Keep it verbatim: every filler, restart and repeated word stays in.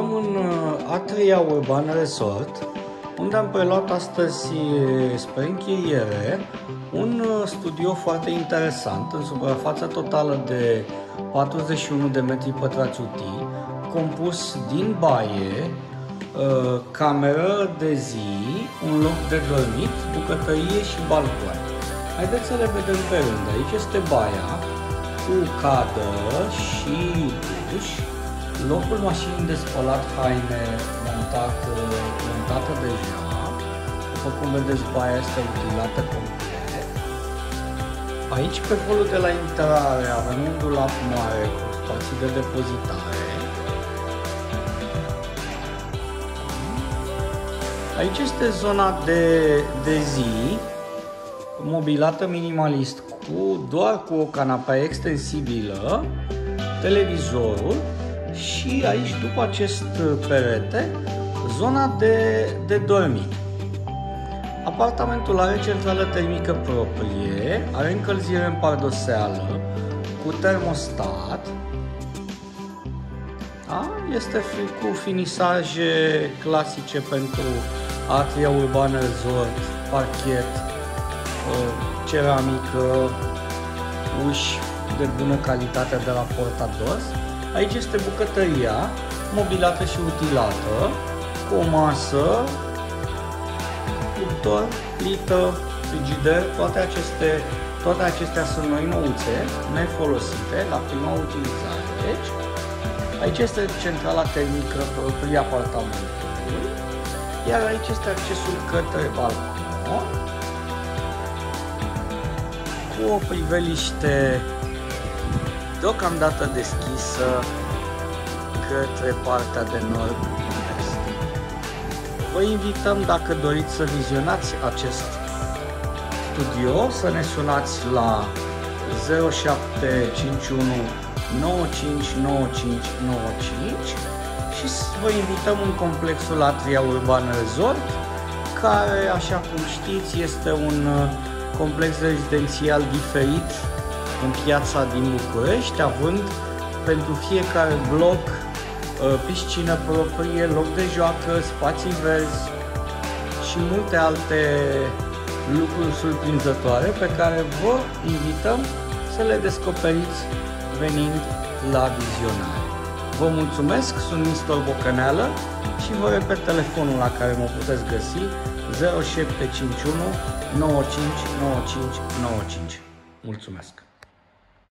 aflăm în Atria Urban Resort, unde am preluat astăzi spre închiriere un studio foarte interesant, în suprafață totală de patruzeci și unu de metri pătrați utii, compus din baie, cameră de zi, un loc de dormit, bucătărie și balcon. Haideți să le vedem pe rând. Aici este baia cu cadă și duș, locul mașinii de spălat haine montat, montată deja. După cum vedeți, baia este utilată complet. Aici, pe holul de la intrare, avem un dulap mare cu spații de depozitare. Aici este zona de, de zi, mobilată minimalist, cu, doar cu o canapea extensibilă, televizorul și aici, după acest perete, zona de, de dormit. Apartamentul are centrală termică proprie, are încălzire în pardoseală, cu termostat. Da? Este cu finisaje clasice pentru Atria Urban Resort, parchet, ceramică, uși de bună calitate de la Portados. Aici este bucătăria, mobilată și utilată, cu o masă, cuptor, plită, frigider. Toate, aceste, toate acestea sunt noi nouțe, nefolosite, la prima utilizare. Deci, aici este centrala termică proprie apartamentului, iar aici este accesul către balcon, cu o priveliște deocamdată deschisă către partea de nord-est. Vă invităm, dacă doriți să vizionați acest studio, să ne sunați la zero șapte cinci unu nouă cinci nouă cinci nouă cinci și vă invităm în complexul Atria Urban Resort, care, așa cum știți, este un complex rezidențial diferit în piața din București, având pentru fiecare bloc piscină proprie, loc de joacă, spații verzi și multe alte lucruri surprinzătoare pe care vă invităm să le descoperiți venind la vizionare. Vă mulțumesc, sunt Nistor Bocăneală și vă repet telefonul la care mă puteți găsi: zero șapte cinci unu nouă cinci nouă cinci nouă cinci. Mulțumesc!